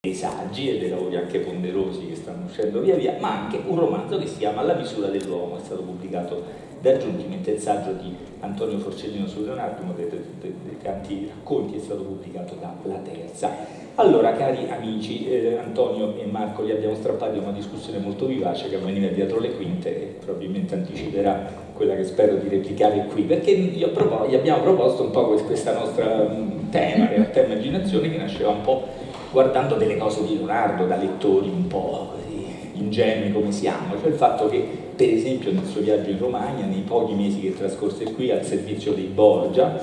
dei saggi e dei lavori anche ponderosi che stanno uscendo via via, ma anche un romanzo che si chiama La misura dell'uomo, è stato pubblicato da Giunti, mentre il saggio di Antonio Forcellino su Leonardo, uno dei tanti racconti, è stato pubblicato da La Terza. Allora, cari amici, Antonio e Marco li abbiamo strappati a una discussione molto vivace che avveniva dietro le quinte e probabilmente anticiperà quella che spero di replicare qui, perché gli abbiamo proposto un po' questa nostra tema, realtà immaginazione, che nasceva un po' guardando delle cose di Leonardo da lettori un po' così ingenui come siamo, cioè il fatto che per esempio nel suo viaggio in Romagna, nei pochi mesi che trascorse qui al servizio dei Borgia,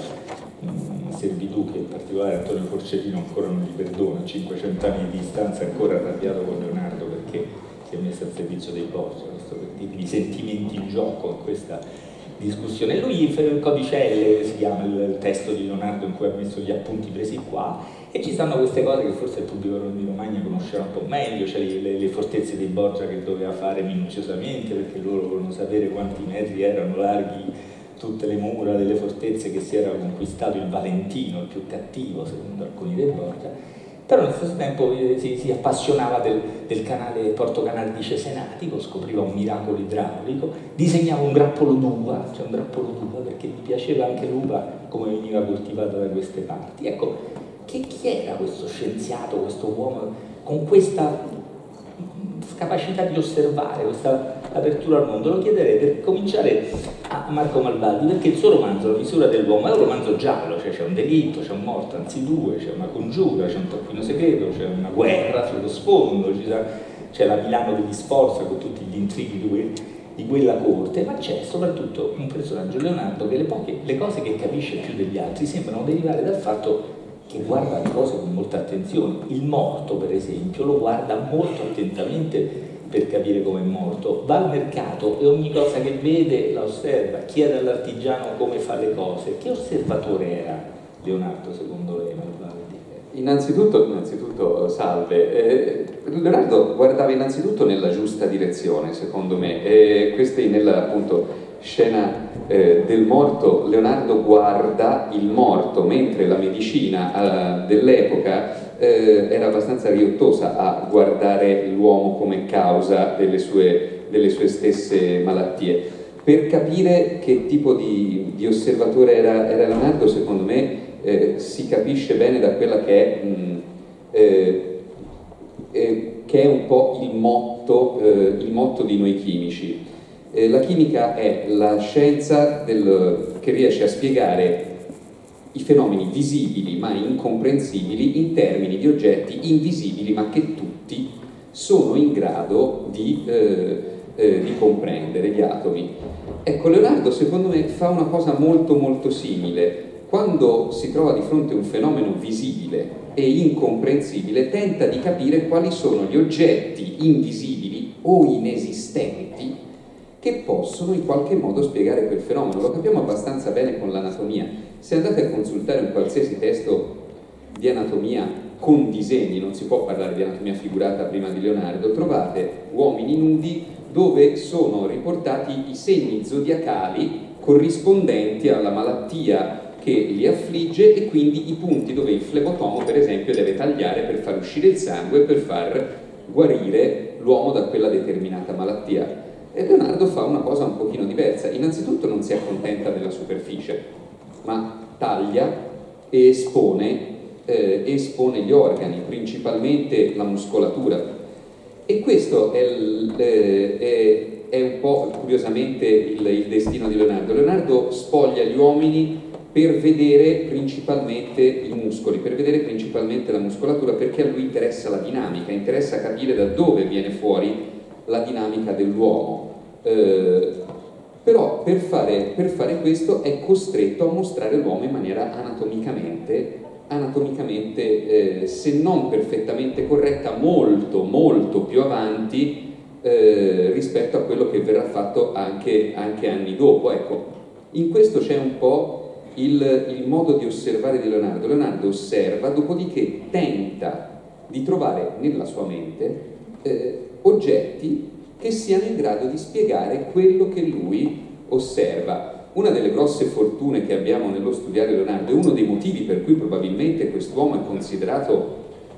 servitù che in particolare Antonio Forcellino ancora non gli perdona, 500 anni di distanza, ancora arrabbiato con Leonardo perché si è messo al servizio dei Borgia, questo per dire i sentimenti in gioco in questa discussione. Lui, Codicelle si chiama il testo di Leonardo in cui ha messo gli appunti presi qua, e ci stanno queste cose che forse il pubblico di Romagna conoscerà un po' meglio, cioè le fortezze dei Borgia che doveva fare minuziosamente perché loro volevano sapere quanti metri erano larghi tutte le mura delle fortezze che si era conquistato il Valentino, il più cattivo secondo alcuni dei Borgia, però allo stesso tempo si appassionava del canale Porto Canale di Cesenatico, scopriva un miracolo idraulico, disegnava un grappolo d'uva, cioè un grappolo d'uva perché gli piaceva anche l'uva come veniva coltivata da queste parti. Ecco, chi era questo scienziato, questo uomo con questa capacità di osservare, questa apertura al mondo? Lo chiederei per cominciare a Marco Malvaldi, perché il suo romanzo, La misura dell'uomo, è un romanzo giallo, cioè c'è un delitto, c'è un morto, anzi due, c'è una congiura, c'è un taccuino segreto, c'è una guerra sullo sfondo, c'è la Milano degli Sforza con tutti gli intrighi di quella corte, ma c'è soprattutto un personaggio, Leonardo, che le cose che capisce più degli altri sembrano derivare dal fatto che guarda le cose con molta attenzione. Il morto, per esempio, lo guarda molto attentamente per capire come è morto, va al mercato e ogni cosa che vede la osserva, chiede all'artigiano come fa le cose. Che osservatore era Leonardo secondo lei, Malvaldi? Innanzitutto salve. Leonardo guardava innanzitutto nella giusta direzione, secondo me, e questa nella appunto scena del morto. Leonardo guarda il morto, mentre la medicina dell'epoca era abbastanza riottosa a guardare l'uomo come causa delle sue stesse malattie. Per capire che tipo di osservatore era Leonardo, secondo me si capisce bene da quella che è un po' il motto di noi chimici. La chimica è la scienza che riesce a spiegare i fenomeni visibili ma incomprensibili in termini di oggetti invisibili ma che tutti sono in grado di comprendere, gli atomi. Ecco, Leonardo secondo me fa una cosa molto molto simile. Quando si trova di fronte a un fenomeno visibile e incomprensibile, tenta di capire quali sono gli oggetti invisibili o inesistenti che possono in qualche modo spiegare quel fenomeno. Lo capiamo abbastanza bene con l'anatomia. Se andate a consultare un qualsiasi testo di anatomia con disegni, non si può parlare di anatomia figurata prima di Leonardo, trovate uomini nudi dove sono riportati i segni zodiacali corrispondenti alla malattia che li affligge e quindi i punti dove il flebotomo, per esempio, deve tagliare per far uscire il sangue, per far guarire l'uomo da quella determinata malattia. E Leonardo fa una cosa un pochino diversa. Innanzitutto non si accontenta della superficie, ma taglia e espone gli organi, principalmente la muscolatura. E questo è un po' curiosamente il destino di Leonardo. Leonardo spoglia gli uomini per vedere principalmente i muscoli, per vedere principalmente la muscolatura, perché a lui interessa la dinamica, interessa capire da dove viene fuori la dinamica dell'uomo. Però per fare questo è costretto a mostrare l'uomo in maniera anatomicamente se non perfettamente corretta, molto molto più avanti rispetto a quello che verrà fatto anche anni dopo. Ecco, in questo c'è un po' il modo di osservare di Leonardo. Leonardo osserva, dopodiché tenta di trovare nella sua mente oggetti che siano in grado di spiegare quello che lui osserva. Una delle grosse fortune che abbiamo nello studiare Leonardo, e uno dei motivi per cui probabilmente quest'uomo è considerato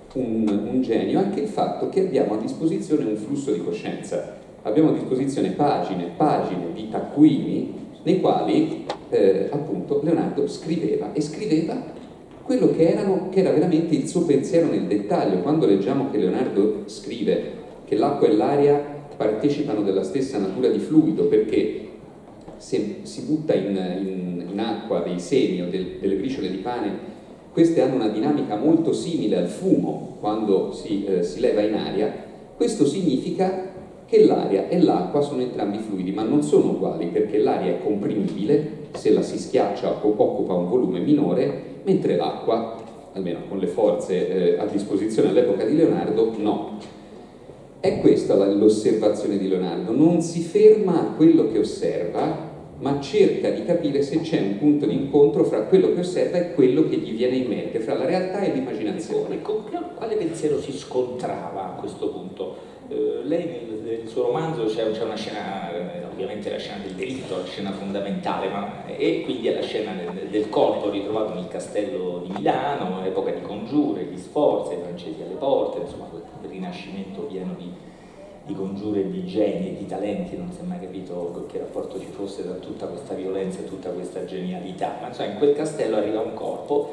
un genio anche il fatto che abbiamo a disposizione un flusso di coscienza, abbiamo a disposizione pagine di taccuini nei quali appunto Leonardo scriveva quello che era veramente il suo pensiero nel dettaglio. Quando leggiamo che Leonardo scrive che l'acqua e l'aria partecipano della stessa natura di fluido, perché se si butta in acqua dei semi o delle briciole di pane, queste hanno una dinamica molto simile al fumo quando si leva in aria. Questo significa che l'aria e l'acqua sono entrambi fluidi, ma non sono uguali, perché l'aria è comprimibile, se la si schiaccia occupa un volume minore, mentre l'acqua, almeno con le forze a disposizione all'epoca di Leonardo, no. È questa l'osservazione di Leonardo, non si ferma a quello che osserva, ma cerca di capire se c'è un punto di incontro fra quello che osserva e quello che gli viene in mente, fra la realtà e l'immaginazione. Con quale pensiero si scontrava a questo punto? Lei nel suo romanzo c'è una scena, ovviamente la scena del delitto, la scena fondamentale, e quindi è la scena del corpo ritrovato nel castello di Milano, epoca di congiure, gli sforzi, i francesi alle porte, insomma quel rinascimento pieno di congiure, di geni e di talenti. Non si è mai capito che rapporto ci fosse tra tutta questa violenza e tutta questa genialità, ma insomma in quel castello arriva un corpo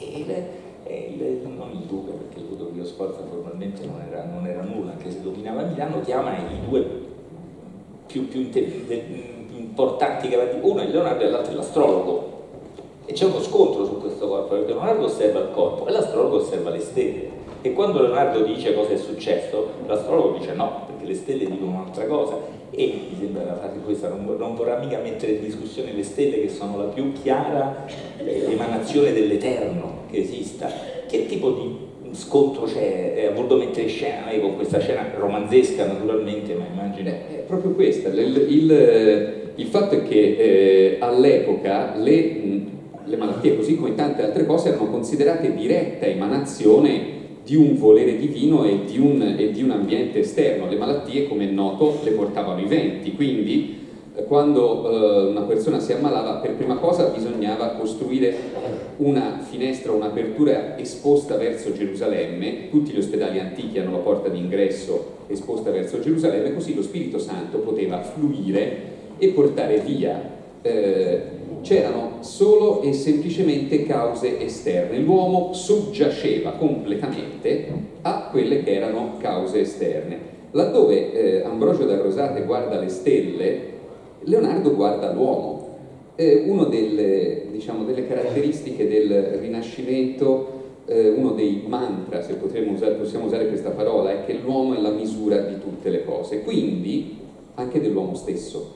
non il duca, perché Ludovico Sforza formalmente non era nulla, anche se dominava Milano, chiama i due più importanti cavalli, uno è Leonardo e l'altro è l'astrologo, e c'è uno scontro su questo corpo, perché Leonardo osserva il corpo e l'astrologo osserva le stelle, e quando Leonardo dice cosa è successo, l'astrologo dice no, perché le stelle dicono un'altra cosa. E mi sembra la frase questa, non vorrà mica mettere in discussione le stelle, che sono la più chiara emanazione dell'eterno che esista. Che tipo di scontro c'è? Ha voluto mettere in scena con questa scena romanzesca naturalmente, ma immagino... È proprio questa, il fatto è che all'epoca le malattie, così come tante altre cose, erano considerate diretta emanazione di un volere divino e di un ambiente esterno. Le malattie, come è noto, le portavano i venti, quindi quando una persona si ammalava, per prima cosa bisognava costruire una finestra, un'apertura esposta verso Gerusalemme. Tutti gli ospedali antichi hanno la porta d'ingresso esposta verso Gerusalemme, così lo Spirito Santo poteva fluire e portare via. C'erano solo e semplicemente cause esterne, l'uomo soggiaceva completamente a quelle che erano cause esterne. Laddove Ambrogio da Rosate guarda le stelle, Leonardo guarda l'uomo. Una delle caratteristiche del Rinascimento, uno dei mantra, se possiamo usare questa parola, è che l'uomo è la misura di tutte le cose, quindi anche dell'uomo stesso.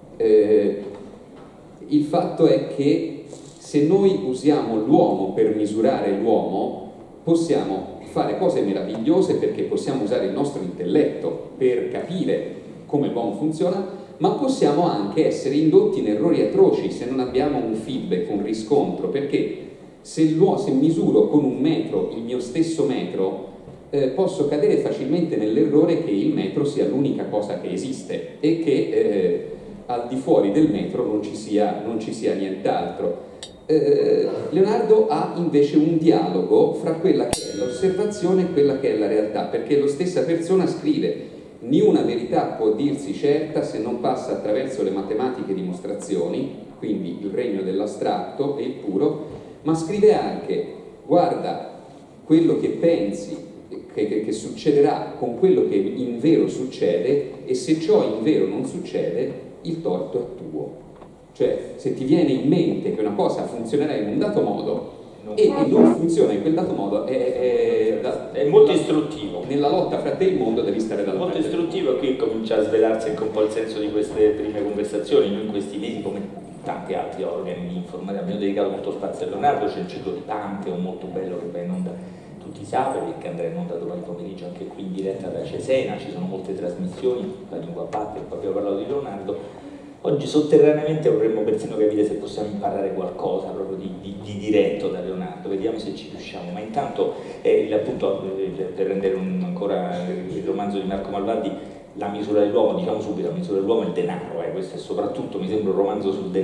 Il fatto è che se noi usiamo l'uomo per misurare l'uomo, possiamo fare cose meravigliose, perché possiamo usare il nostro intelletto per capire come l'uomo funziona, ma possiamo anche essere indotti in errori atroci se non abbiamo un feedback, un riscontro, perché se misuro con un metro il mio stesso metro, posso cadere facilmente nell'errore che il metro sia l'unica cosa che esiste e che al di fuori del metro non ci sia nient'altro. Leonardo ha invece un dialogo fra quella che è l'osservazione e quella che è la realtà, perché la stessa persona scrive: niuna verità può dirsi certa se non passa attraverso le matematiche dimostrazioni, quindi il regno dell'astratto e il puro, ma scrive anche: guarda quello che pensi che succederà con quello che in vero succede, e se ciò in vero non succede, il torto è tuo. Cioè, se ti viene in mente che una cosa funzionerà in un dato modo e non funziona in quel dato modo, è molto istruttivo. Nella lotta fra te e il mondo devi stare dalla parte. Molto istruttivo, qui comincia a svelarsi anche un po' il senso di queste prime conversazioni. Noi in questi mesi, come tanti altri organi di informazione, abbiamo dedicato molto spazio a Leonardo. C'è il ciclo di Pantheon molto bello che va in onda tutti i sabati, che andrà in onda domani pomeriggio anche qui in diretta da Cesena. Ci sono molte trasmissioni, la lingua batte, abbiamo parlato di Leonardo. Oggi sotterraneamente vorremmo persino capire se possiamo imparare qualcosa proprio di diretto da Leonardo, vediamo se ci riusciamo. Ma intanto, appunto, per rendere ancora il romanzo di Marco Malvaldi, La misura dell'uomo, diciamo subito, la misura dell'uomo è il denaro, questo è soprattutto, mi sembra, un romanzo sul denaro, ma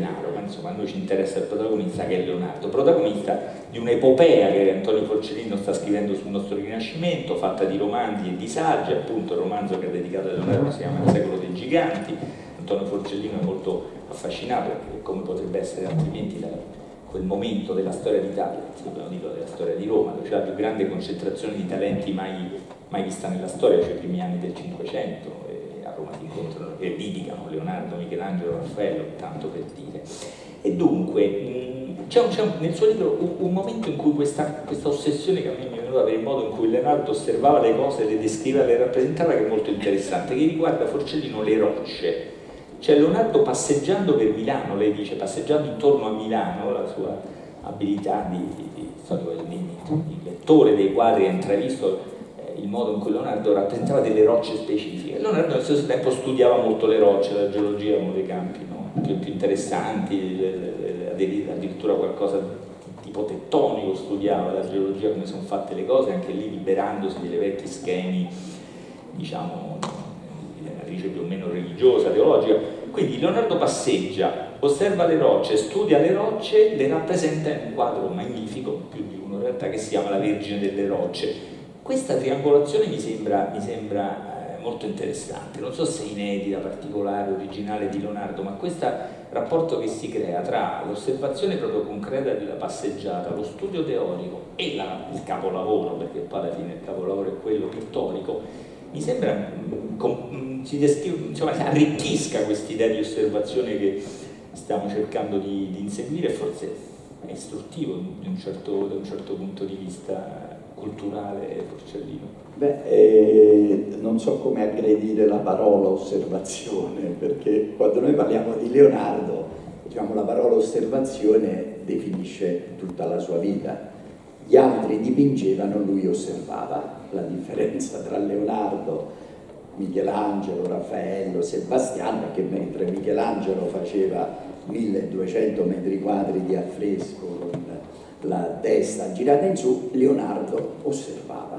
insomma a noi ci interessa il protagonista, che è Leonardo, protagonista di un'epopea che Antonio Forcellino sta scrivendo sul nostro Rinascimento, fatta di romanzi e di saggi. Appunto il romanzo che è dedicato a Leonardo si chiama Il secolo dei giganti. Antonio Forcellino è molto affascinato, perché come potrebbe essere altrimenti, da quel momento della storia d'Italia, dico della storia di Roma, dove c'è la più grande concentrazione di talenti mai vista nella storia, cioè i primi anni del Cinquecento, e a Roma si incontrano e litigano Leonardo, Michelangelo, Raffaello, tanto per dire. E dunque c'è nel suo libro un momento in cui questa ossessione, che a me mi è venuta per il modo in cui Leonardo osservava le cose, le descriveva, le rappresentava, che è molto interessante, che riguarda Forcellino le rocce. Cioè Leonardo passeggiando per Milano, lei dice passeggiando intorno a Milano, la sua abilità di lettore dei quadri ha intravisto il modo in cui Leonardo rappresentava delle rocce specifiche. Leonardo allo stesso tempo studiava molto le rocce, la geologia è uno dei campi, no? più interessanti, addirittura qualcosa tipo tettonico studiava, la geologia, come sono fatte le cose, anche lì liberandosi dei vecchi schemi, diciamo, di matrice più o meno religiosa, teologica. Quindi Leonardo passeggia, osserva le rocce, studia le rocce, le rappresenta in un quadro magnifico, più di uno in realtà, che si chiama La Vergine delle Rocce. Questa triangolazione mi sembra molto interessante, non so se è inedita, particolare, originale di Leonardo, ma questo rapporto che si crea tra l'osservazione proprio concreta della passeggiata, lo studio teorico e il capolavoro, perché poi alla fine il capolavoro è quello pittorico, mi sembra insomma, arricchisca quest'idea di osservazione che stiamo cercando di inseguire, forse è istruttivo da un certo punto di vista culturale, Forcellino. Non so come aggredire la parola osservazione, perché quando noi parliamo di Leonardo, diciamo, la parola osservazione definisce tutta la sua vita. Gli altri dipingevano, lui osservava. La differenza tra Leonardo, Michelangelo, Raffaello, Sebastiano è che mentre Michelangelo faceva 1200 metri quadri di affresco con la testa girata in su, Leonardo osservava.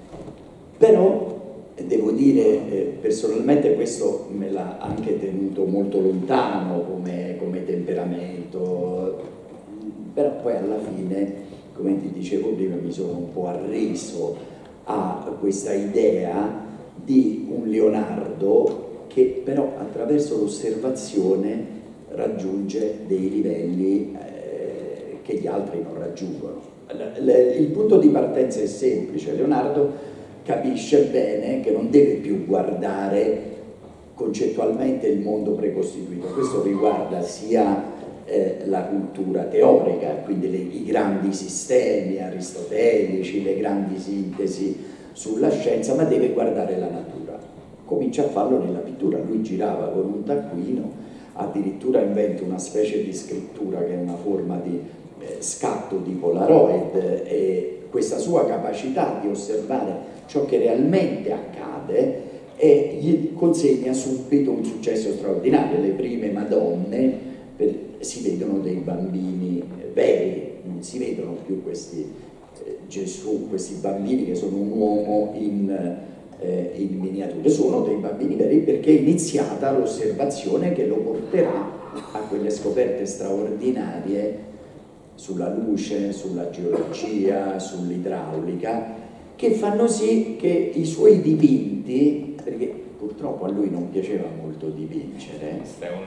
Però devo dire, personalmente questo me l'ha anche tenuto molto lontano come temperamento, però poi alla fine, come ti dicevo prima, mi sono un po' arreso a questa idea di un Leonardo che però attraverso l'osservazione raggiunge dei livelli che gli altri non raggiungono. Il punto di partenza è semplice: Leonardo capisce bene che non deve più guardare concettualmente il mondo precostituito. Questo riguarda sia la cultura teorica, quindi i grandi sistemi aristotelici, le grandi sintesi sulla scienza, ma deve guardare la natura. Comincia a farlo nella pittura. Lui girava con un taccuino, addirittura inventa una specie di scrittura che è una forma di scatto di Polaroid, e questa sua capacità di osservare ciò che realmente accade gli consegna subito un successo straordinario. Le prime Madonne si vedono dei bambini veri, non si vedono più questi Gesù, questi bambini che sono un uomo in miniatura, sono dei bambini veri, perché è iniziata l'osservazione che lo porterà a quelle scoperte straordinarie sulla luce, sulla geologia, sull'idraulica, che fanno sì che i suoi dipinti, perché purtroppo a lui non piaceva molto dipingere,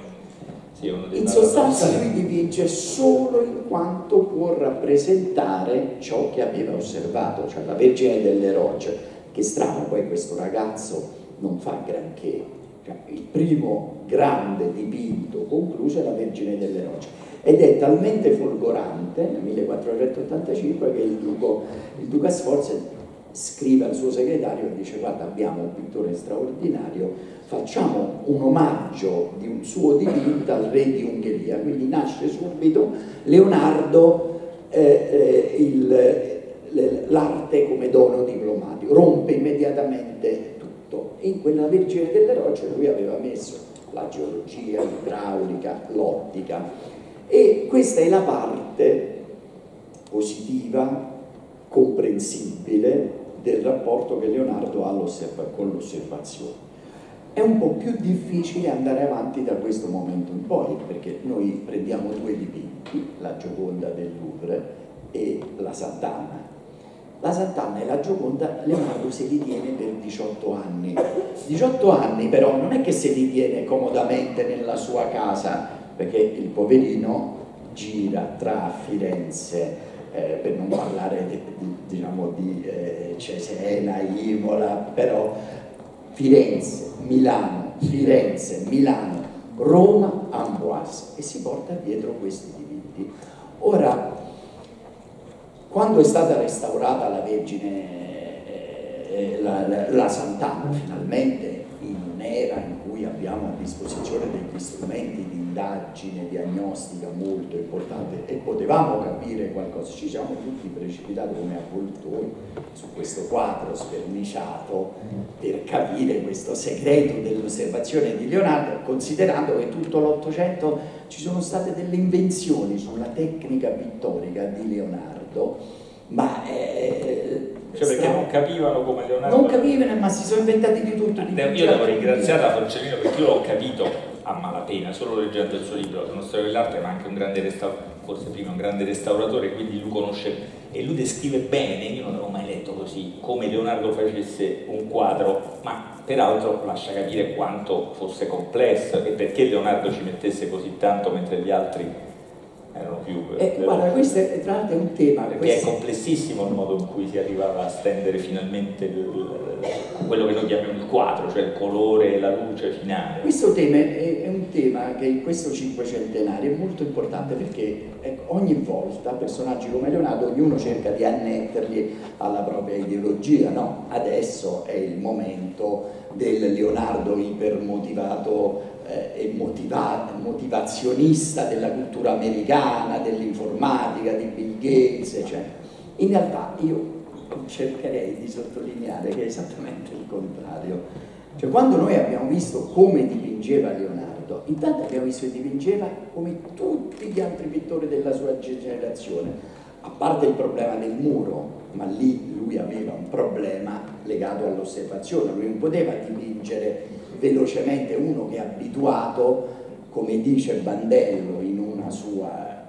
in sostanza lui dipinge solo in quanto può rappresentare ciò che aveva osservato, cioè la Vergine delle Rocce. Che strano, poi questo ragazzo non fa granché, cioè, il primo grande dipinto concluso è la Vergine delle Rocce, ed è talmente folgorante nel 1485 che il duca Sforza scrive al suo segretario e dice: guarda, abbiamo un pittore straordinario, facciamo un omaggio di un suo dipinto al re di Ungheria. Quindi nasce subito Leonardo, l'arte come dono diplomatico, rompe immediatamente tutto. In quella Vergine delle Rocce lui aveva messo la geologia, l'idraulica, l'ottica, e questa è la parte positiva, comprensibile del rapporto che Leonardo ha con l'osservazione. è un po' più difficile andare avanti da questo momento in poi, perché noi prendiamo due dipinti, la Gioconda del Louvre e la Sant'Anna. La Sant'Anna e la Gioconda Leonardo se li tiene per 18 anni. 18 anni però non è che se li tiene comodamente nella sua casa, perché il poverino gira tra Firenze, per non parlare di Cesena, Imola, però Firenze, Milano, Roma, Amboise, e si porta dietro questi dipinti. Ora, quando è stata restaurata la Vergine, la Sant'Anna, finalmente in un'era in cui abbiamo a disposizione degli strumenti di indagine diagnostica molto importanti e potevamo capire qualcosa, ci siamo tutti precipitati come avvoltoi su questo quadro sverniciato per capire questo segreto dell'osservazione di Leonardo, considerando che tutto l'Ottocento ci sono state delle invenzioni sulla tecnica pittorica di Leonardo, ma perché non capivano come Leonardo. Non capivano, ma si sono inventati di tutto. Io devo ringraziare la Forcellino perché io l'ho capito a malapena, solo leggendo il suo libro, Uno storia dell'arte, ma anche un grande restauratore, forse prima un grande restauratore, quindi lui conosce e lui descrive bene, io non avevo mai letto così, come Leonardo facesse un quadro, ma peraltro lascia capire quanto fosse complesso e perché Leonardo ci mettesse così tanto mentre gli altri erano più... guarda, questo è, tra l'altro è un tema... Perché è complessissimo il modo in cui si arrivava a stendere finalmente quello che noi chiamiamo il quadro, cioè il colore e la luce finale. Questo tema è un tema che in questo cinquecentenario è molto importante perché ogni volta personaggi come Leonardo ognuno cerca di annetterli alla propria ideologia, no? Adesso è il momento del Leonardo ipermotivato e motivazionista della cultura americana, dell'informatica, di Bill Gates, eccetera. In realtà io cercherei di sottolineare che è esattamente il contrario. Cioè, quando noi abbiamo visto come dipingeva Leonardo, intanto abbiamo visto che dipingeva come tutti gli altri pittori della sua generazione, a parte il problema del muro, ma lì lui aveva un problema legato all'osservazione, lui non poteva dipingere velocemente, uno che è abituato, come dice Bandello in una sua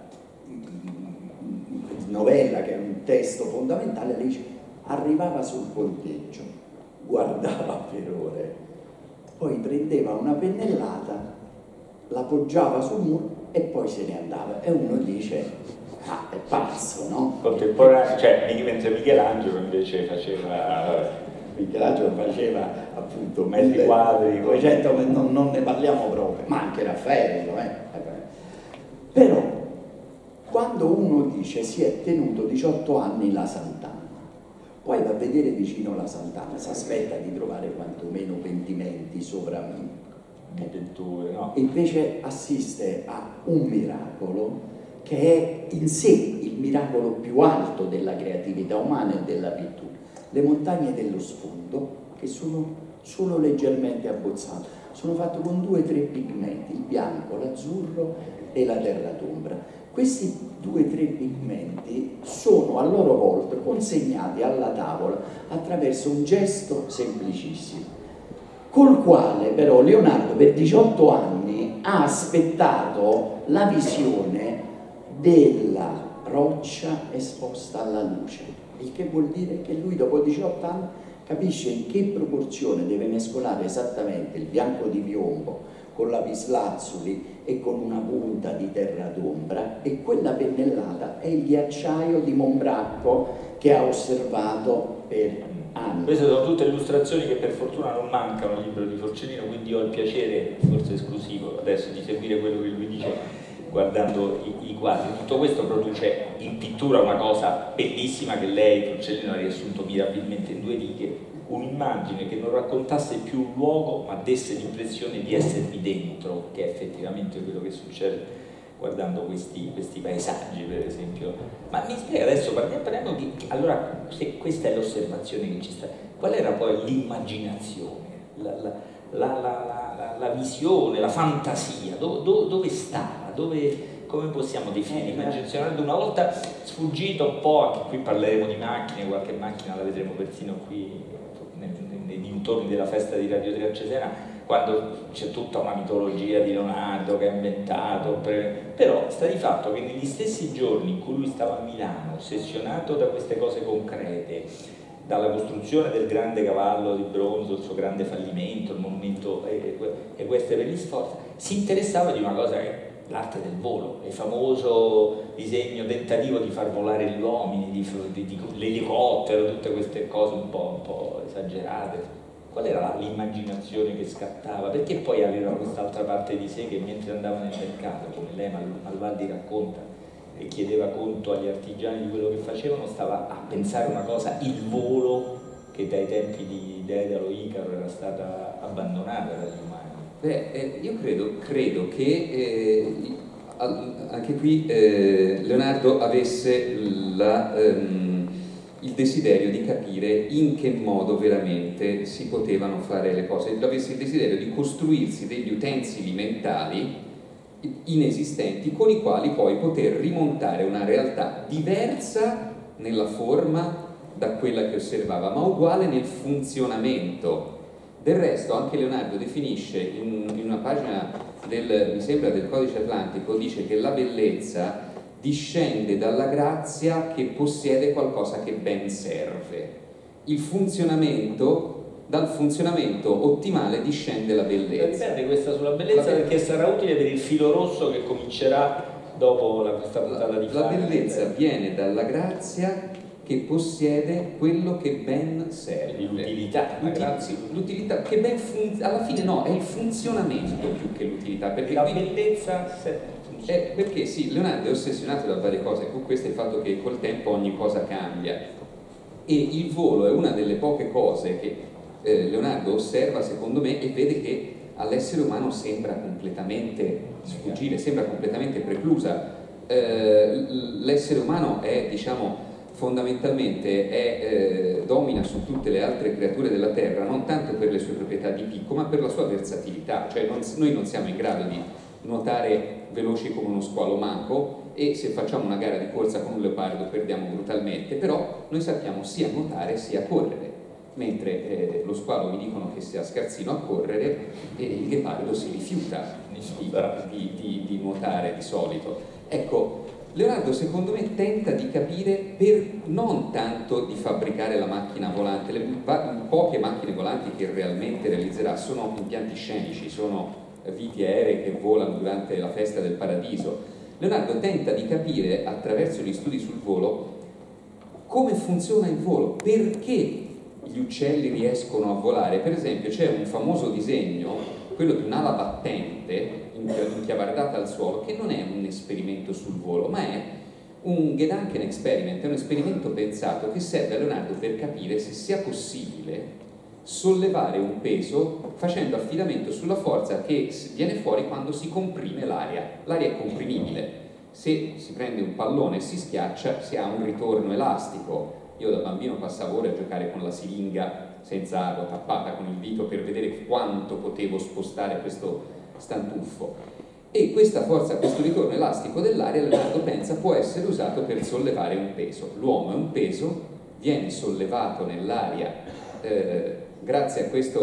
novella che è un testo fondamentale, dice, arrivava sul ponteggio, guardava per ore, poi prendeva una pennellata, la poggiava sul muro e poi se ne andava, e uno dice, ah, è pazzo, no? Contemporaneo, cioè mentre Michelangelo invece faceva... Michelangelo faceva appunto mezzi quadri, 200, non ne parliamo proprio, ma anche Raffaello. Però quando uno dice si è tenuto 18 anni la Sant'Anna, poi va a vedere vicino la Sant'Anna, si aspetta di trovare quantomeno pentimenti sopra pitture, no? Invece assiste a un miracolo che è in sé il miracolo più alto della creatività umana e della pittura. Le montagne dello sfondo, che sono solo leggermente abbozzate, sono fatte con 2 o 3 pigmenti, il bianco, l'azzurro e la terra d'ombra. Questi 2 o 3 pigmenti sono a loro volta consegnati alla tavola attraverso un gesto semplicissimo, col quale però Leonardo per 18 anni ha aspettato la visione della roccia esposta alla luce. Il che vuol dire che lui dopo 18 anni capisce in che proporzione deve mescolare esattamente il bianco di piombo con lapislazzuli e con una punta di terra d'ombra, e quella pennellata è il ghiacciaio di Monbracco che ha osservato per anni. Queste sono tutte illustrazioni che per fortuna non mancano nel libro di Forcellino, quindi ho il piacere, forse esclusivo adesso, di seguire quello che lui dice guardando i quadri. Tutto questo produce in pittura una cosa bellissima che lei, Forcellino, ha riassunto mirabilmente in 2 righe, un'immagine che non raccontasse più un luogo ma desse l'impressione di esservi dentro, che è effettivamente quello che succede guardando questi paesaggi, per esempio. Ma mi spiega adesso, parliamo di... Allora, se questa è l'osservazione che ci sta, qual era poi l'immaginazione, la visione, la fantasia, dove stava? Come possiamo definire l'immaginazione? Una volta sfuggito un po', anche qui parleremo di macchine, qualche macchina la vedremo persino qui nei dintorni della festa di Radio 3 a Cesena, quando c'è tutta una mitologia di Leonardo che ha inventato, però sta di fatto che negli stessi giorni in cui lui stava a Milano, ossessionato da queste cose concrete, dalla costruzione del grande cavallo di bronzo, il suo grande fallimento, il monumento equestre per gli sforzi, si interessava di una cosa che è l'arte del volo, il famoso disegno tentativo di far volare gli uomini, l'elicottero, tutte queste cose un po' esagerate. Qual era l'immaginazione che scattava? Perché poi aveva quest'altra parte di sé che mentre andava nel mercato, come lei Malvaldi racconta, e chiedeva conto agli artigiani di quello che facevano, stava a pensare una cosa, il volo, che dai tempi di Dedalo, Icaro era stata abbandonata dagli umani. Beh, io credo che anche qui Leonardo avesse il desiderio di capire in che modo veramente si potevano fare le cose, avesse il desiderio di costruirsi degli utensili mentali inesistenti con i quali poi poter rimontare una realtà diversa nella forma da quella che osservava, ma uguale nel funzionamento. Del resto anche Leonardo definisce in una pagina mi sembra del Codice Atlantico, dice che la bellezza discende dalla grazia che possiede qualcosa che ben serve. Dal funzionamento ottimale discende la bellezza. Ripete questa sulla bellezza perché sarà utile per il filo rosso che comincerà dopo questa puntata di La bellezza viene dalla grazia che possiede quello che ben serve. L'utilità che ben alla fine no, è il funzionamento più che l'utilità, perché la bellezza perché sì, Leonardo è ossessionato da varie cose, con questo è il fatto che col tempo ogni cosa cambia, e il volo è una delle poche cose che Leonardo osserva, secondo me, e vede che all'essere umano sembra completamente sfuggire, sembra completamente preclusa. L'essere umano è, diciamo, fondamentalmente domina su tutte le altre creature della Terra, non tanto per le sue proprietà di picco, ma per la sua versatilità. Cioè noi non siamo in grado di nuotare veloci come uno squalo maco, e se facciamo una gara di corsa con un leopardo perdiamo brutalmente, però noi sappiamo sia nuotare sia correre, mentre lo squalo mi dicono che sia scarsino a correre e il ghepardo si rifiuta di nuotare di solito. Ecco, Leonardo secondo me tenta di capire, non tanto di fabbricare la macchina volante, le poche macchine volanti che realmente realizzerà sono impianti scenici, sono viti aerei che volano durante la festa del paradiso. Leonardo tenta di capire attraverso gli studi sul volo come funziona il volo, perché gli uccelli riescono a volare. Per esempio c'è un famoso disegno, quello di un'ala battente inchiavardata al suolo, che non è un esperimento sul volo, ma è un Gedanken Experiment, è un esperimento pensato che serve a Leonardo per capire se sia possibile sollevare un peso facendo affidamento sulla forza che viene fuori quando si comprime l'aria. L'aria è comprimibile, se si prende un pallone e si schiaccia si ha un ritorno elastico. Io da bambino passavo ore a giocare con la siringa senza acqua, tappata con il dito, per vedere quanto potevo spostare questo stantuffo, e questa forza, questo ritorno elastico dell'aria, Leonardo pensa può essere usato per sollevare un peso. L'uomo è un peso, viene sollevato nell'aria grazie a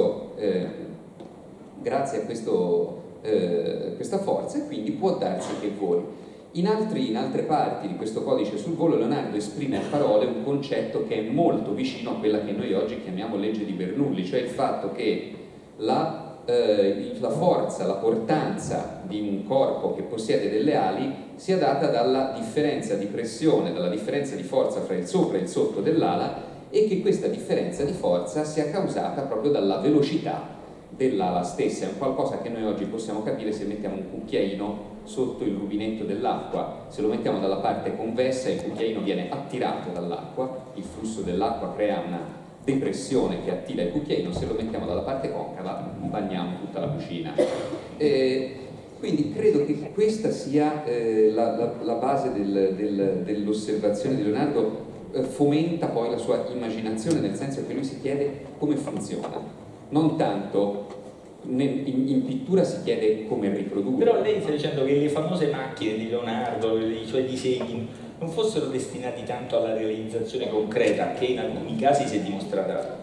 questa forza, e quindi può darsi che voli. In altre parti di questo codice sul volo Leonardo esprime a parole un concetto che è molto vicino a quella che noi oggi chiamiamo legge di Bernoulli, cioè il fatto che la forza, la portanza di un corpo che possiede delle ali sia data dalla differenza di pressione, dalla differenza di forza fra il sopra e il sotto dell'ala, e che questa differenza di forza sia causata proprio dalla velocità dell'ala stessa. È un qualcosa che noi oggi possiamo capire se mettiamo un cucchiaino sotto il rubinetto dell'acqua. Se lo mettiamo dalla parte convessa il cucchiaino viene attirato dall'acqua, il flusso dell'acqua crea una depressione che attira il cucchiaino. Se lo mettiamo dalla parte concava bagniamo tutta la cucina. Quindi credo che questa sia la base dell'osservazione di Leonardo. Fomenta poi la sua immaginazione, nel senso che lui si chiede come funziona, non tanto in pittura si chiede come riprodurre. Però lei sta dicendo che le famose macchine di Leonardo, i suoi disegni, non fossero destinati tanto alla realizzazione concreta, che in alcuni casi si è dimostrata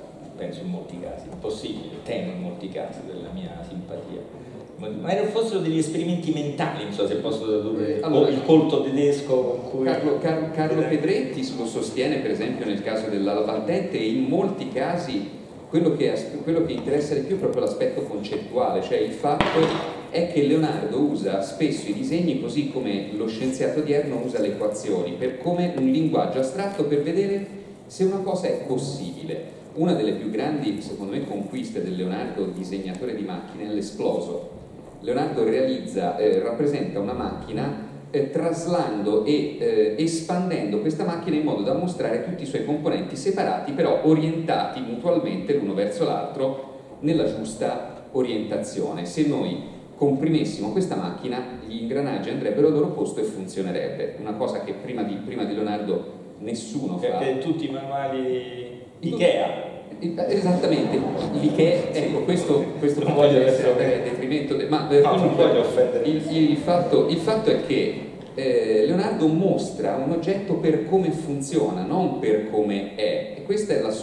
penso in molti casi, impossibile, temo in molti casi della mia simpatia. Ma fossero degli esperimenti mentali, non so se posso tradurre, allora, il colto tedesco con cui... Carlo Pedretti lo sostiene per esempio nel caso dell'Albatente, e in molti casi quello che interessa di più è proprio l'aspetto concettuale, cioè il fatto è che Leonardo usa spesso i disegni così come lo scienziato odierno usa le equazioni, come un linguaggio astratto per vedere se una cosa è possibile. Una delle più grandi, secondo me, conquiste del Leonardo disegnatore di macchine è l'esploso. Leonardo rappresenta una macchina traslando e espandendo questa macchina in modo da mostrare tutti i suoi componenti separati, però orientati mutualmente l'uno verso l'altro nella giusta orientazione. Se noi comprimessimo questa macchina, gli ingranaggi andrebbero al loro posto e funzionerebbe, una cosa che prima di Leonardo nessuno fa. Perché tutti i manuali Ikea. Esattamente, l'Ikea, ecco, questo non voglio essere a detrimento non voglio offendere. Il fatto è che Leonardo mostra un oggetto per come funziona, non per come è, e questa è la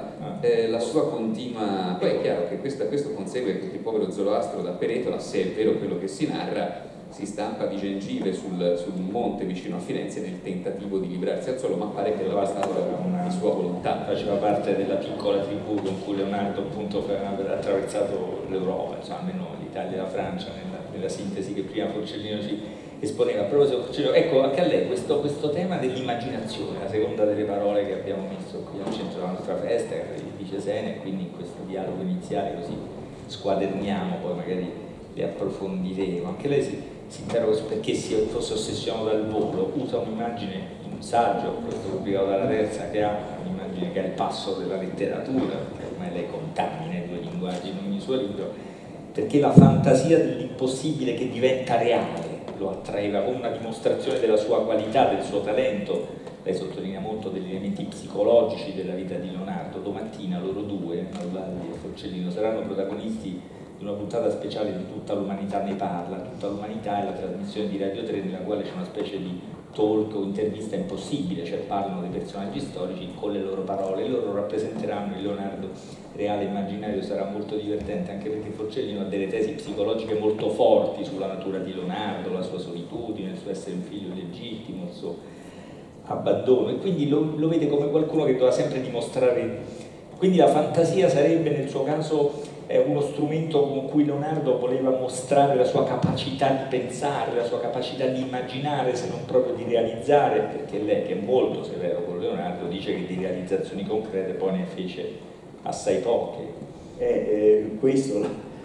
sua continua. Poi è chiaro che questo consegue che il povero Zoroastro da Peretola, se è vero quello che si narra, si stampa di gengive sul monte vicino a Firenze nel tentativo di librarsi al suolo, ma pare che era stata di sua volontà. Faceva parte della piccola tribù con cui Leonardo appunto aveva attraversato l'Europa, insomma, almeno l'Italia e la Francia, nella sintesi che prima Forcellino ci esponeva. A proposito, Forcellino, ecco, anche a lei questo tema dell'immaginazione, la seconda delle parole che abbiamo messo qui al centro della nostra festa, che dice Sene, quindi in questo dialogo iniziale così squaderniamo, poi magari le approfondiremo. Anche lei si interroga su perché si fosse ossessionato dal volo, usa un'immagine in un saggio, questo pubblicato dalla Terza, che ha un'immagine che è il passo della letteratura, perché ormai lei contamina i due linguaggi in ogni suo libro, perché la fantasia dell'impossibile che diventa reale lo attraeva come una dimostrazione della sua qualità, del suo talento. Lei sottolinea molto degli elementi psicologici della vita di Leonardo. Domattina loro due, Malvalli e Forcellino, saranno protagonisti di una puntata speciale di Tutta l'umanità ne parla. Tutta l'umanità è la trasmissione di Radio 3 nella quale c'è una specie di talk o intervista impossibile, cioè parlano dei personaggi storici con le loro parole, loro rappresenteranno il Leonardo reale e immaginario. Sarà molto divertente anche perché Forcellino ha delle tesi psicologiche molto forti sulla natura di Leonardo, la sua solitudine, il suo essere un figlio legittimo, il suo abbandono, e quindi lo vede come qualcuno che doveva sempre dimostrare. Quindi la fantasia sarebbe nel suo caso uno strumento con cui Leonardo voleva mostrare la sua capacità di pensare, la sua capacità di immaginare, se non proprio di realizzare, perché lei, che è molto severo con Leonardo, dice che di realizzazioni concrete poi ne fece assai poche. Questo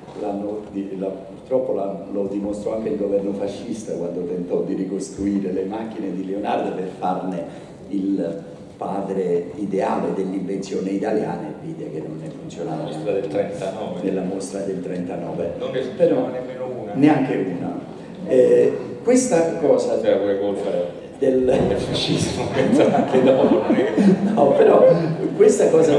purtroppo lo dimostrò anche il governo fascista quando tentò di ricostruire le macchine di Leonardo per farne il padre ideale dell'invenzione italiana, e vide che non ne funzionava. Nella mostra del 39. Nella mostra del 39. Non ne funzionava nemmeno una. Neanche una. Questa cosa c'era pure colpa del fascismo, anche dopo. No, però questa cosa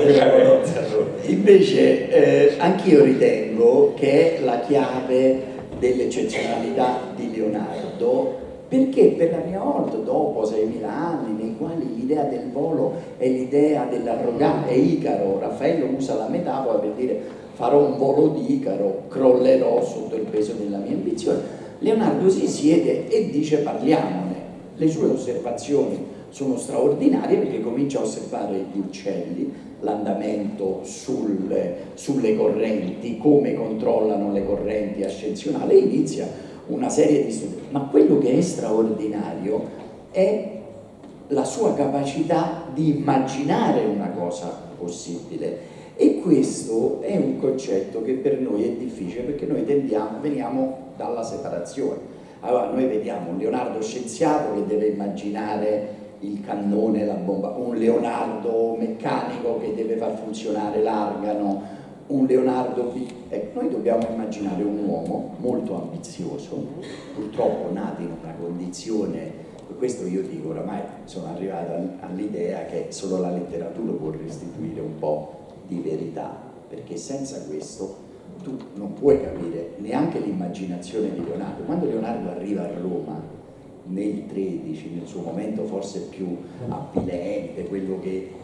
invece anch'io ritengo che è la chiave dell'eccezionalità di Leonardo, perché per la prima volta dopo 6.000 anni nei quali l'idea del volo è l'idea dell'arrogante Icaro, Raffaello usa la metafora per dire farò un volo di Icaro, crollerò sotto il peso della mia ambizione, Leonardo si siede e dice parliamone. Le sue osservazioni sono straordinarie perché comincia a osservare gli uccelli, l'andamento sulle correnti, come controllano le correnti ascensionali, e inizia una serie di studi. Ma quello che è straordinario è la sua capacità di immaginare una cosa possibile, e questo è un concetto che per noi è difficile perché noi veniamo dalla separazione. Allora noi vediamo un Leonardo scienziato che deve immaginare il cannone, la bomba, un Leonardo meccanico che deve far funzionare l'argano, un Leonardo noi dobbiamo immaginare un uomo molto ambizioso, purtroppo nato in una condizione, per questo io dico oramai sono arrivato all'idea che solo la letteratura può restituire un po' di verità, perché senza questo tu non puoi capire neanche l'immaginazione di Leonardo. Quando Leonardo arriva a Roma nel 13, nel suo momento forse più avvilente, quello che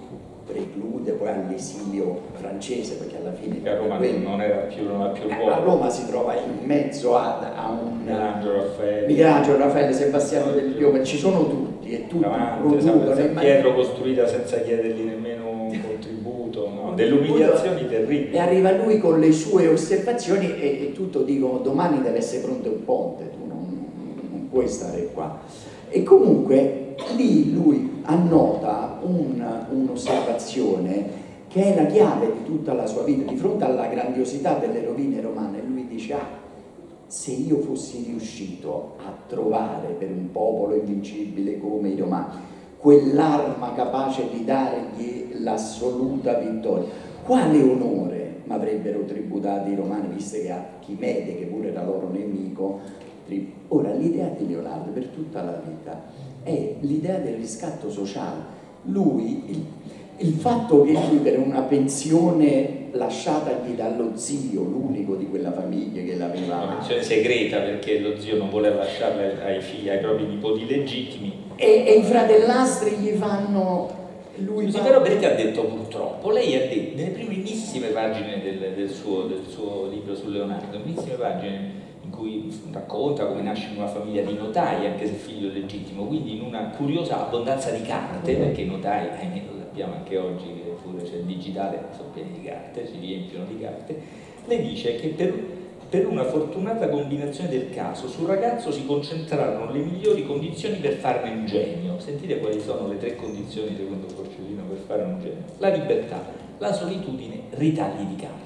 preclude poi all'esilio francese, perché alla fine a Roma non era più buono. A Roma si trova in mezzo a un Michelangelo Raffaele, Sebastiano del Piove, ci sono tutti e tutti producono Pietro costruita senza chiedergli nemmeno un contributo, no? Delle umiliazioni terribili. E arriva lui con le sue osservazioni e tutto dicono domani deve essere pronto il ponte, tu non puoi stare qua. E comunque lì lui annota un'osservazione che è la chiave di tutta la sua vita. Di fronte alla grandiosità delle rovine romane, lui dice: se io fossi riuscito a trovare per un popolo invincibile come i romani quell'arma capace di dargli l'assoluta vittoria, quale onore mi avrebbero tributato i romani, visto che Archimede, che pure era loro nemico. Ora, l'idea di Leonardo per tutta la vita è l'idea del riscatto sociale. Lui, il fatto che lui, per una pensione lasciatagli dallo zio, l'unico di quella famiglia che l'aveva, una pensione segreta, perché lo zio non voleva lasciarla ai figli, ai propri nipoti legittimi, e i fratellastri gli fanno. Lui sì, però perché ha detto purtroppo? Lei ha detto nelle primissime pagine del suo libro su Leonardo, primissime pagine in cui racconta come nasce in una famiglia di notai, anche se figlio legittimo, quindi in una curiosa abbondanza di carte, perché i notai, lo sappiamo anche oggi che pure c'è il digitale, sono pieni di carte, si riempiono di carte. Lei dice che per una fortunata combinazione del caso sul ragazzo si concentrarono le migliori condizioni per farne un genio. Sentite quali sono le 3 condizioni secondo Forcellino per fare un genio: la libertà, la solitudine, ritagli di carta.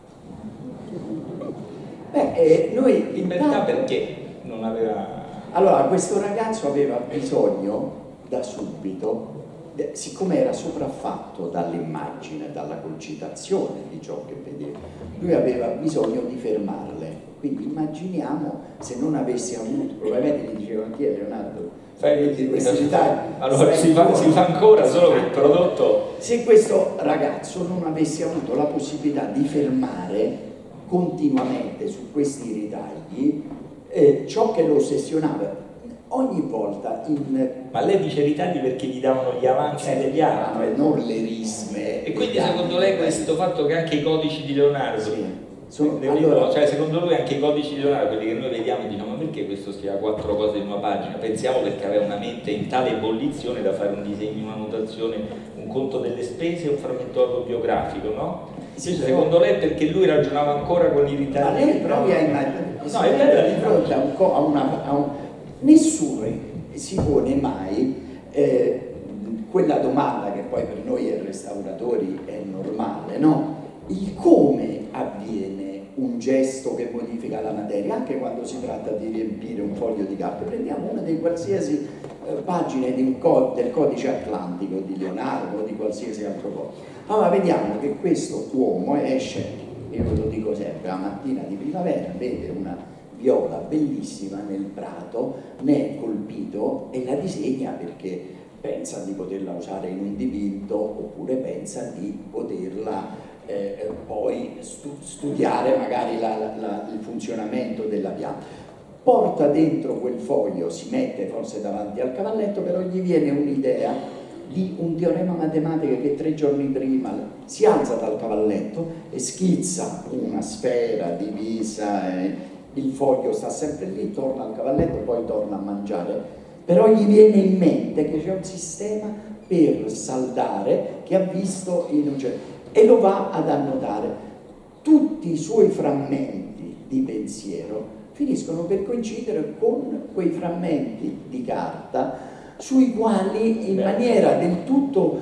Noi libertà perché non aveva... Allora, questo ragazzo aveva bisogno da subito, siccome era sopraffatto dall'immagine, dalla concitazione di ciò che vedeva, lui aveva bisogno di fermarle. Quindi immaginiamo se non avessi avuto, probabilmente gli dicevano: chi è Leonardo? Allora si fa ancora solo che il prodotto. Se questo ragazzo non avesse avuto la possibilità di fermare continuamente su questi ritagli ciò che lo ossessionava ogni volta Ma lei dice ritagli perché gli davano gli avanzi degli altri, non le risme. E quindi secondo lei questo fatto che anche i codici di Leonardo allora, cioè secondo lui anche i codici di Leonardo, quelli che noi vediamo, e diciamo: ma perché questo scrive 4 cose in una pagina? Pensiamo perché aveva una mente in tale ebollizione da fare un disegno, una notazione, un conto delle spese e un frammento autobiografico, no? Sì, secondo lei perché lui ragionava ancora con i ritagli? Ma lei provi a immaginare, no, è vero, di fronte nessuno si pone mai quella domanda che poi per noi restauratori è normale, no? Il come avviene un gesto che modifica la materia, anche quando si tratta di riempire un foglio di carta. Prendiamo una dei qualsiasi pagine del codice atlantico di Leonardo o di qualsiasi altro codice. Allora vediamo che questo uomo esce, io ve lo dico sempre, la mattina di primavera, vede una viola bellissima nel prato, ne è colpito e la disegna perché pensa di poterla usare in un dipinto, oppure pensa di poterla poi studiare magari il funzionamento della pianta. Porta dentro quel foglio, si mette forse davanti al cavalletto, però gli viene un'idea di un teorema matematico che 3 giorni prima si alza dal cavalletto e schizza una sfera divisa, il foglio sta sempre lì, torna al cavalletto, poi torna a mangiare, però gli viene in mente che c'è un sistema per saldare che ha visto in un certo, e lo va ad annotare. Tutti i suoi frammenti di pensiero finiscono per coincidere con quei frammenti di carta sui quali in maniera del tutto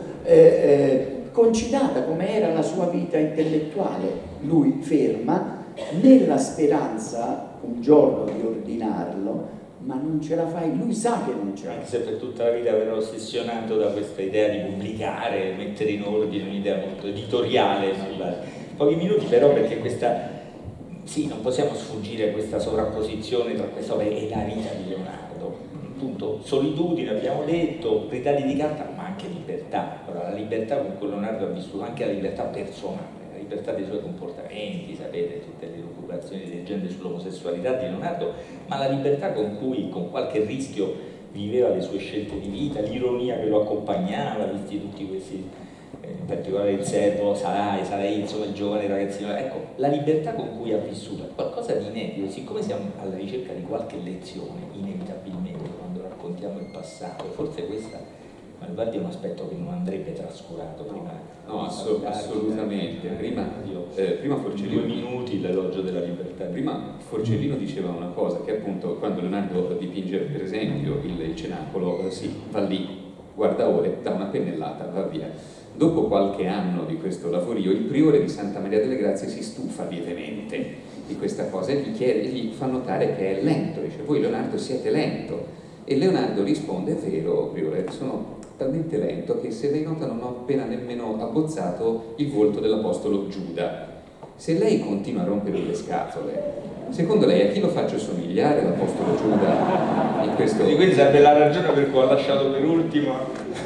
concitata, come era la sua vita intellettuale, lui ferma nella speranza un giorno di ordinarlo, ma non ce la fai, lui sa che non ce la fa. Se per tutta la vita verrà ossessionato da questa idea di pubblicare, mettere in ordine, un'idea molto editoriale. Pochi minuti però, perché questa, sì, non possiamo sfuggire questa sovrapposizione tra questa opera e la vita di Leonardo. Appunto, solitudine, abbiamo detto, ritagli di carta, ma anche libertà. Allora, la libertà con cui Leonardo ha vissuto, anche la libertà personale, la libertà dei suoi comportamenti, sapete, tutte le lucubrazioni di leggende sull'omosessualità di Leonardo, ma la libertà con cui, con qualche rischio, viveva le sue scelte di vita, l'ironia che lo accompagnava, visti tutti questi in particolare il servo, sarai insomma il giovane ragazzino, ecco, la libertà con cui ha vissuto, qualcosa di inedito, siccome siamo alla ricerca di qualche lezione, inevitabilmente, quando raccontiamo il passato, forse questa Malvardi è un aspetto che non andrebbe trascurato prima. No, assolutamente. Prima Forcellino, 2 minuti l'elogio della libertà. Prima Forcellino diceva una cosa, che appunto quando Leonardo dipinge per esempio il Cenacolo, va lì, guarda ore, dà una pennellata, va via. Dopo qualche anno di questo lavorio, il priore di Santa Maria delle Grazie si stufa lievemente di questa cosa e gli fa notare che è lento, dice: voi Leonardo siete lento. E Leonardo risponde: è vero priore, sono talmente lento che, se lei nota, non ho appena nemmeno abbozzato il volto dell'apostolo Giuda. Se lei continua a rompermi le scatole, secondo lei a chi lo faccio somigliare l'apostolo Giuda in questo? Di quindi sarebbe la ragione per cui ho lasciato per ultimo.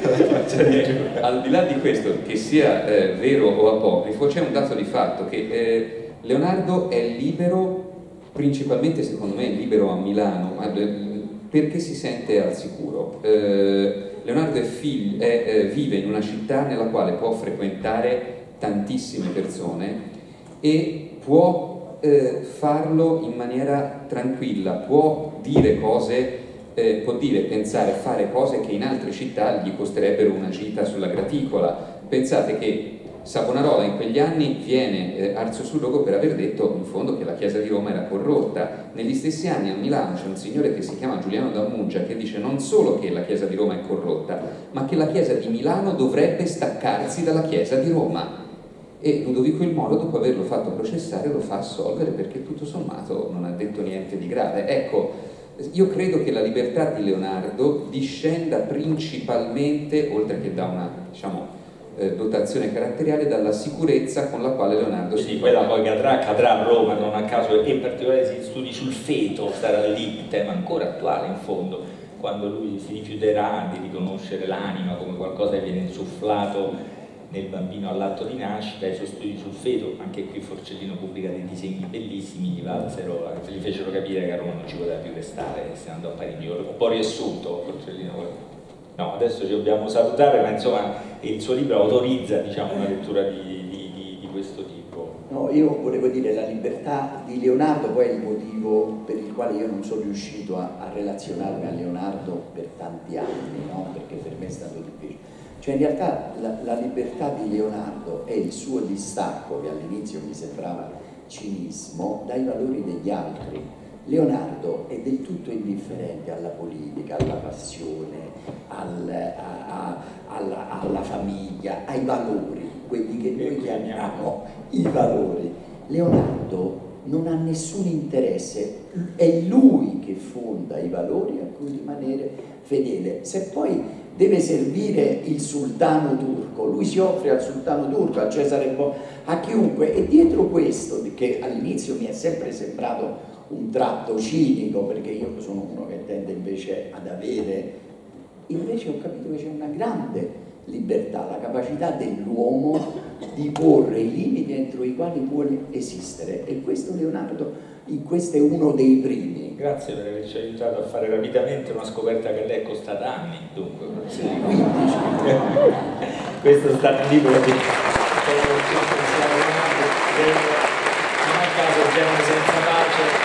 Al di là di questo, che sia vero o apocrifo, c'è un dato di fatto che Leonardo è libero, principalmente secondo me è libero a Milano, perché si sente al sicuro. Leonardo vive in una città nella quale può frequentare tantissime persone e può farlo in maniera tranquilla, può dire cose, pensare, fare cose che in altre città gli costerebbero una gita sulla graticola. Pensate che Savonarola in quegli anni viene arso sul rogo per aver detto in fondo che la Chiesa di Roma era corrotta. Negli stessi anni a Milano c'è un signore che si chiama Giuliano D'Ammugia che dice non solo che la Chiesa di Roma è corrotta, ma che la Chiesa di Milano dovrebbe staccarsi dalla Chiesa di Roma. E Ludovico il Moro, dopo averlo fatto processare, lo fa assolvere perché tutto sommato non ha detto niente di grave. Ecco, io credo che la libertà di Leonardo discenda principalmente, oltre che da una, diciamo, dotazione caratteriale, dalla sicurezza con la quale Leonardo sì, quella poi cadrà a Roma, non a caso, e in particolare si studi sul feto, sarà lì il tema ancora attuale in fondo, quando lui si rifiuterà di riconoscere l'anima come qualcosa che viene insufflato nel bambino all'atto di nascita. I suoi studi sul feto, anche qui Forcellino pubblica dei disegni bellissimi, gli fecero capire che a Roma non ci poteva più restare, se ne andò a Parigi. Un po' riassunto Forcellino. No, adesso ci dobbiamo salutare, ma insomma il suo libro autorizza, diciamo, una lettura di questo tipo. No, io volevo dire, la libertà di Leonardo poi è il motivo per il quale io non sono riuscito a relazionarmi a Leonardo per tanti anni, no? Perché per me è stato difficile. Cioè in realtà la libertà di Leonardo è il suo distacco, che all'inizio mi sembrava cinismo, dai valori degli altri. Leonardo è del tutto indifferente alla politica, alla passione, alla famiglia, ai valori, quelli che noi chiamiamo i valori. Leonardo non ha nessun interesse, è lui che fonda i valori a cui rimanere fedele. Se poi deve servire il sultano turco, lui si offre al sultano turco, a Cesare a chiunque, e dietro questo, che all'inizio mi è sempre sembrato un tratto cinico, perché io sono uno che tende invece ad avere, invece ho capito che c'è una grande libertà, la capacità dell'uomo di porre i limiti entro i quali vuole esistere, e questo Leonardo, questo è uno dei primi. Grazie per averci aiutato a fare rapidamente una scoperta che a lei è costata anni, dunque. Sì, 15. Questo sta nel libro di non a caso Genere senza pace,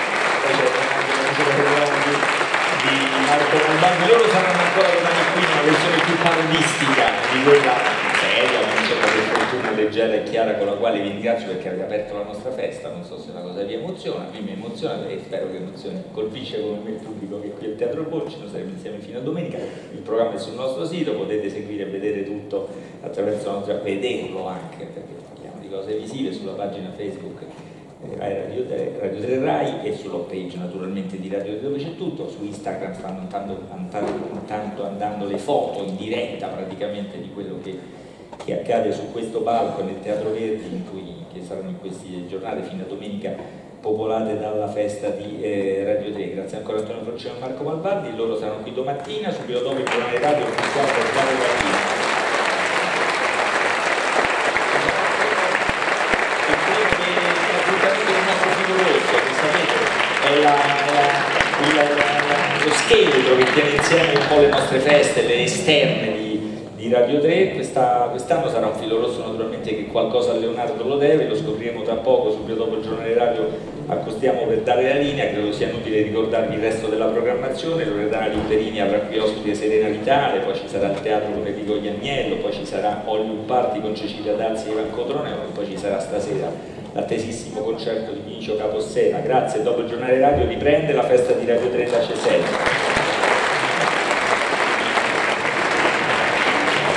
di Marco Malvardi. Loro saranno ancora domani qui in una versione più parodistica di quella seria, per fortuna leggera e chiara, con la quale vi ringrazio perché avete aperto la nostra festa. Non so se una cosa vi emoziona, a me mi emoziona e spero che emozioni, colpisce come me il pubblico che qui al Teatro Borci. Noi saremo insieme fino a domenica, il programma è sul nostro sito, potete seguire e vedere tutto attraverso la nostra, vederlo anche perché parliamo di cose visive sulla pagina Facebook Radio 3 Rai e sulla page naturalmente di Radio 3 dove c'è tutto. Su Instagram stanno intanto andando le foto in diretta praticamente di quello che accade su questo palco nel Teatro Verdi, che saranno in queste giornate fino a domenica popolate dalla festa di Radio 3. Grazie ancora a Antonio Forcellino e Marco Malvardi, loro saranno qui domattina, subito dopo il giornale radio ufficiale per Giacomo Gardini. Lo scheletro che tiene insieme un po' le nostre feste, le esterne di Radio 3, quest'anno sarà un filo rosso naturalmente che qualcosa a Leonardo lo deve, lo scopriremo tra poco, subito dopo il giornale radio accostiamo per dare la linea. Credo sia inutile ricordarvi il resto della programmazione. Loredana Luperini avrà qui ospite Serena Vitale, poi ci sarà il teatro con Enrico Ianniello, poi ci sarà Hollywood Party con Cecilia Dazzi e Ivan Cotrone, e poi ci sarà stasera l'attesissimo concerto di Vinicio Capossela. Grazie, dopo il giornale radio riprende la festa di Radio 3 da Cesena.